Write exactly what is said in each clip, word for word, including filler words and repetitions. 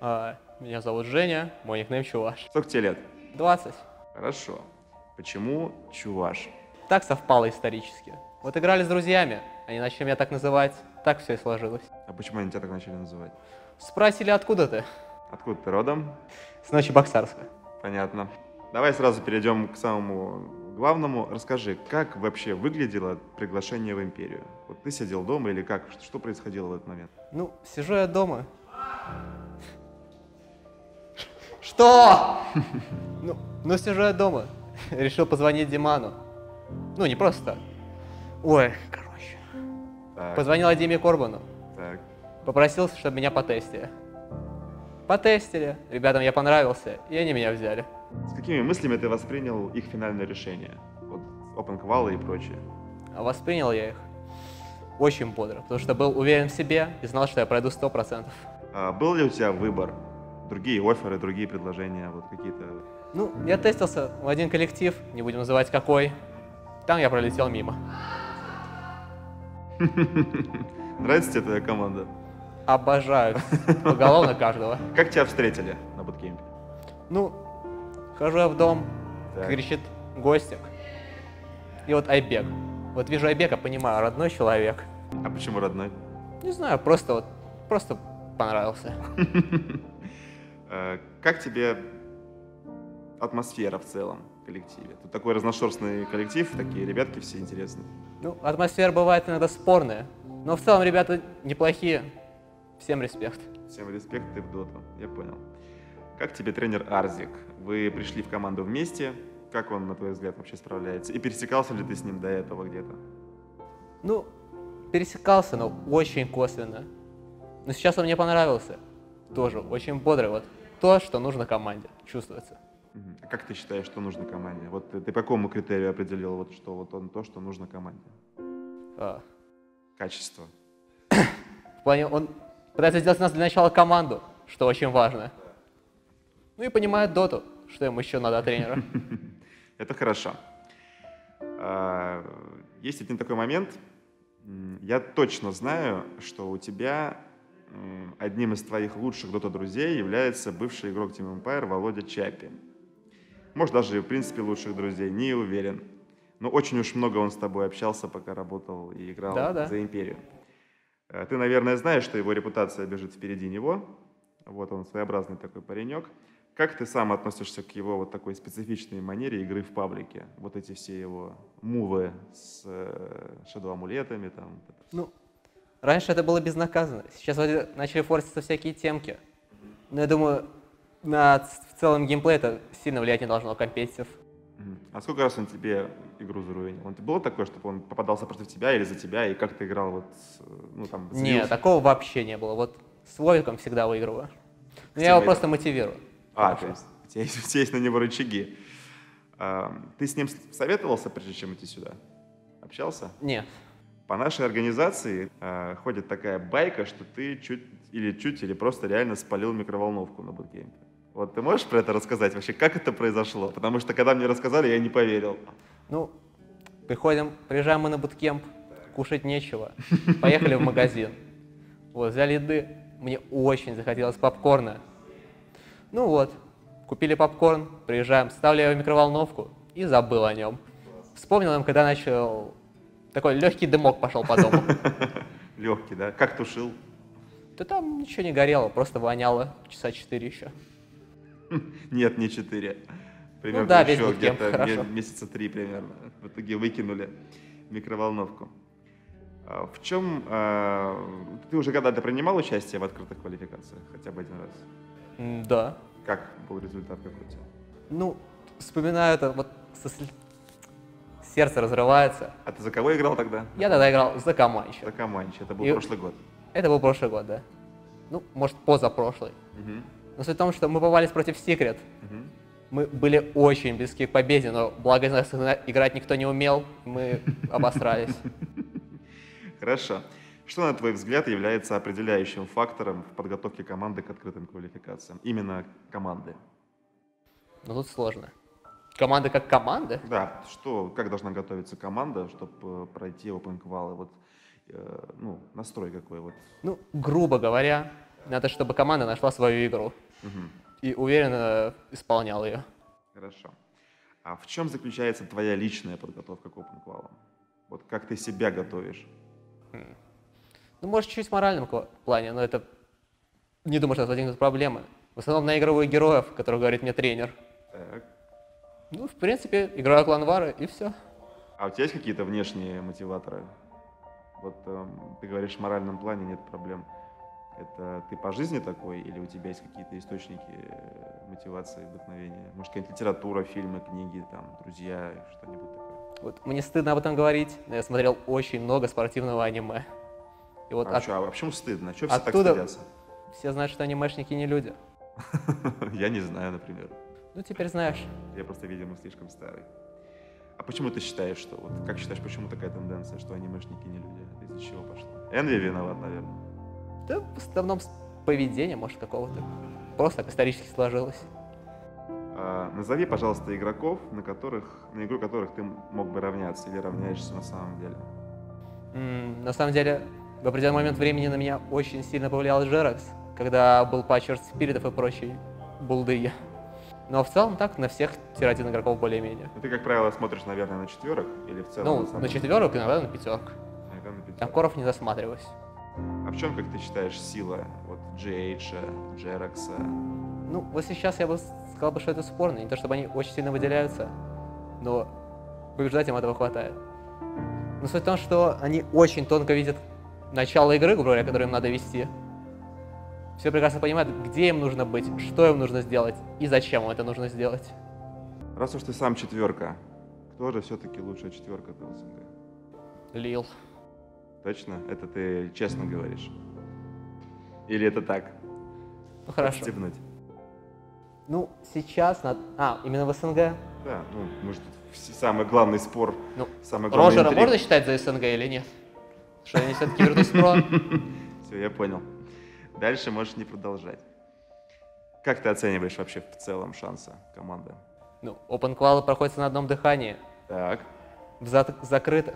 А, меня зовут Женя, мой никнейм Чуваш. Сколько тебе лет? двадцать. Хорошо. Почему Чуваш? Так совпало исторически. Вот играли с друзьями, они начали меня так называть, так все и сложилось. А почему они тебя так начали называть? Спросили, откуда ты? Откуда ты родом? С Новочебоксарска. Понятно. Давай сразу перейдем к самому главному. Расскажи, как вообще выглядело приглашение в империю? Вот ты сидел дома или как? Что происходило в этот момент? Ну, сижу я дома. Что? Ну, ну сижу я дома. Решил позвонить Диману. Ну, не просто так. Ой, короче. Так, Позвонил Диме Корбану. так. Попросил, чтобы меня потестили. Потестили. Ребятам я понравился, и они меня взяли. С какими мыслями ты воспринял их финальное решение? Вот OpenQual и прочее. А воспринял я их очень бодро, потому что был уверен в себе и знал, что я пройду сто процентов. А был ли у тебя выбор? Другие офферы, другие предложения, вот какие-то... Ну, я тестился в один коллектив, не будем называть какой. Там я пролетел мимо. Нравится тебе твоя команда? Обожаю поголовно каждого. Как тебя встретили на буткемпе? Ну, хожу я в дом, Так. кричит Гостик. И вот Айбек. Вот вижу Айбека, понимаю, родной человек. А почему родной? Не знаю, просто вот, просто понравился. Э, Как тебе атмосфера в целом в коллективе? Тут такой разношерстный коллектив, такие ребятки все интересные. Ну, атмосфера бывает иногда спорная, но в целом ребята неплохие. Всем респект. Всем респект, ты в доту, я понял. Как тебе тренер Арзик? Вы пришли в команду вместе, как он, на твой взгляд, вообще справляется? И пересекался ли ты с ним до этого где-то? Ну, пересекался, но очень косвенно. Но сейчас он мне понравился. Тоже очень бодрый. Вот то, что нужно команде, чувствуется. Мгм. А как ты считаешь, что нужно команде? Вот ты, ты по какому критерию определил, вот, что вот он то, что нужно команде? А, Качество. в плане, он пытается сделать нас для начала команду, что очень важно. Ну и понимает доту, что ему еще надо от тренера. Это хорошо. А, Есть один такой момент. М, Я точно знаю, что у тебя м, одним из твоих лучших дота-друзей является бывший игрок Team Empire Володя Чапи. Может, даже, в принципе, лучших друзей, не уверен. Но очень уж много он с тобой общался, пока работал и играл Да-да. за Империю. Э, Ты, наверное, знаешь, что его репутация бежит впереди него. Вот он своеобразный такой паренек. Как ты сам относишься к его вот такой специфичной манере игры в паблике? Вот эти все его мувы с э, шэдоу-амулетами там. Ну, раньше это было безнаказанно. Сейчас вроде начали форситься всякие темки. Но я думаю, на ц- в целом геймплей это сильно влиять не должно, компетитив. Мгм. А сколько раз он тебе игру заруинил? Он было такое, чтобы он попадался против тебя или за тебя, и как ты играл вот, с, э, ну там, Нет, злился? такого вообще не было. Вот с Вовиком всегда выигрываю. Но я Team его Leader. просто мотивирую. А, Хорошо. то есть у тебя есть, у тебя есть на него рычаги. А, Ты с ним с- советовался, прежде чем идти сюда? Общался? Нет. По нашей организации а, ходит такая байка, что ты чуть или чуть, или просто реально спалил микроволновку на буткемпе. Вот ты можешь про это рассказать вообще, как это произошло? Потому что когда мне рассказали, я не поверил. Ну, приходим, приезжаем мы на буткемп, кушать нечего. Поехали в магазин. Вот, взяли еды. Мне очень захотелось попкорна. Ну вот, купили попкорн, приезжаем, ставлю его в микроволновку и забыл о нем. Вспомнил им, когда начал... Такой легкий дымок пошел по дому. Легкий, да? Как тушил? Да там ничего не горело, просто воняло часа четыре еще. Нет, не четыре. Примерно да, весь еще буткемп, где-то хорошо. ме- месяца три примерно. В итоге выкинули микроволновку. А В чем... а, Ты уже когда-то принимал участие в открытых квалификациях? Хотя бы один раз. М, Да. Как был результат какой у тебя? Ну, вспоминаю это, вот со сл- сердце разрывается. А ты за кого играл тогда? Я тогда играл за Каманча. За Каманчи. Это был И- прошлый год. Это был прошлый год, да. Ну, может, позапрошлый. Мгм. Но суть в том, что мы попались против Secret. Мгм. Мы были очень близки к победе, но благо из нас игра- играть никто не умел, мы обосрались. Хорошо. Что, на твой взгляд, является определяющим фактором в подготовке команды к открытым квалификациям? Именно команды. Но тут сложно. Команда как команда? Да, что, как должна готовиться команда, чтобы пройти OpenQual? Вот, э, ну, настрой какой вот. Ну, грубо говоря, Надо, чтобы команда нашла свою игру Мгм. и уверенно исполняла ее. Хорошо. А в чем заключается твоя личная подготовка к опенквалам? Вот как ты себя готовишь? Ну, может, чуть-чуть в моральном кла- плане, но это не думаю, что это возникнут проблемы. В основном на игровых героев, которых говорит мне тренер. Так. Ну, в принципе, играю кланвары и все. А у тебя есть какие-то внешние мотиваторы? Вот эм, ты говоришь, в моральном плане нет проблем. Это ты по жизни такой или у тебя есть какие-то источники э, мотивации, вдохновения? Может, какая-нибудь литература, фильмы, книги, там, друзья, что-нибудь такое? Вот мне стыдно об этом говорить, но я смотрел очень много спортивного аниме. И вот А, от- чё, а почему стыдно? Чего все так оттуда- стыдятся? все знают, что анимешники не люди. Я не знаю, например. Ну, теперь знаешь. Я просто, видимо, слишком старый. А почему ты считаешь, что вот как считаешь, почему такая тенденция, что анимешники не люди? Это из-за чего пошло? Энви виноват, наверное. Да, в основном с поведения, может, какого-то. Просто так исторически сложилось. А, назови, пожалуйста, игроков, на которых, на игру которых ты мог бы равняться или равняешься на самом деле. М, На самом деле, в определенный момент времени на меня очень сильно повлиял Джеракс, когда был патч Earth Спиритов и прочей булды. Но в целом так, на всех тир один игроков более-менее. Ну, ты, как правило, смотришь, наверное, на четверок или в целом Ну, самом- на четверок, иногда на пятерок. Иногда на пятерок. Там коров не засматриваюсь. А в чем, как ты считаешь, сила вот джи эйч, Джеракса? Ну, вот сейчас я бы сказал, бы, что это спорно. Не то, чтобы они очень сильно выделяются, но побеждать им этого хватает. Но суть в том, что они очень тонко видят начало игры, грубо говоря, которую им надо вести. Все прекрасно понимают, где им нужно быть, что им нужно сделать и зачем им это нужно сделать. Раз уж ты сам четверка, кто же все-таки лучшая четверка ди эл эс эн джи? Лил. Точно? Это ты честно говоришь? Или это так? Ну хорошо. Подстебнуть? Ну, сейчас на... А, именно в СНГ? Да, ну, может, вс- самый главный спор, Ну, самый главный Роджера интриг. можно считать за СНГ или нет? Что они все-таки Virtus.pro? Все, я понял. Дальше можешь не продолжать. Как ты оцениваешь вообще в целом шансы команды? Ну, OpenQual проходится на одном дыхании, Так, в за- закрытых.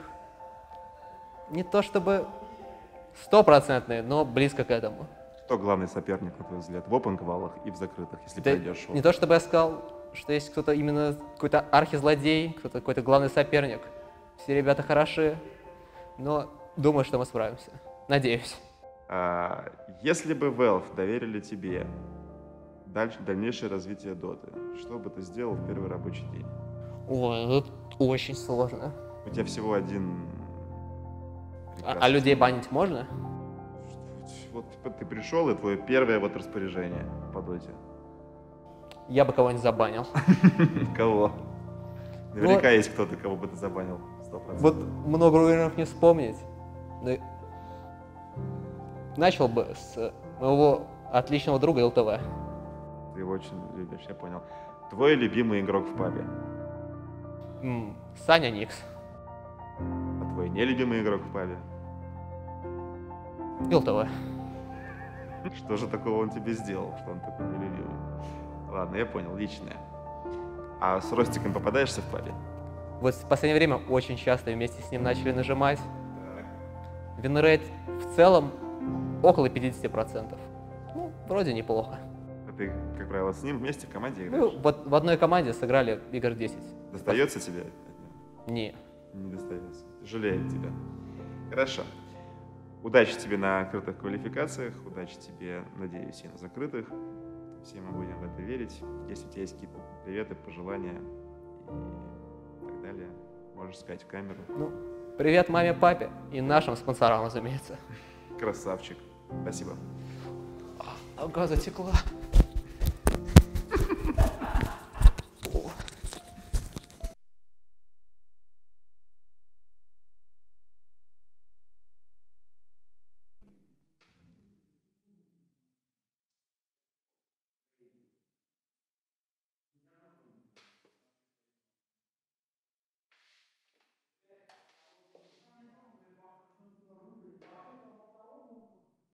Не то чтобы стопроцентные, но близко к этому. кто главный соперник, на твой взгляд, в опенквалах и в закрытых, если Да пройдешь в не то чтобы я сказал, что есть кто-то именно какой-то архизлодей, кто-то какой-то главный соперник. Все ребята хороши, но думаю, что мы справимся. Надеюсь. А, если бы Valve доверили тебе дальше, дальнейшее развитие доты, что бы ты сделал в первый рабочий день? Ой, это очень сложно. У тебя всего один... А, прекрасный- а людей банить можно? Вот ты пришел, и твое первое вот распоряжение по доте. Я бы кого-нибудь забанил. Кого? Наверняка есть кто-то, кого бы ты забанил. сто процентов. Вот много уверенных не вспомнить. Но начал бы с моего отличного друга эл тэ вэ. Ты его очень любишь, я понял. Твой любимый игрок в пабе, М, Саня Никс. а твой нелюбимый игрок в пабе. эл тэ вэ. Что же такого он тебе сделал, что он такой нелюбимый? Ладно, я понял, личное. А с Ростиком попадаешься в пабе? Вот в последнее время очень часто вместе с ним начали нажимать. Винрейт в целом около пятьдесят процентов. Ну, вроде неплохо. А ты, как правило, с ним вместе в команде Ну, играешь? вот в одной команде сыграли игр десять. Достается тебе? Не. Не достается. Жалеет тебя. Хорошо. Удачи тебе на открытых квалификациях, удачи тебе, надеюсь, и на закрытых. Все мы будем в это верить. Если у тебя есть какие-то приветы, пожелания и так далее, можешь сказать в камеру. Ну, привет маме, папе и нашим спонсорам, разумеется. Красавчик. Спасибо. Нога затекла.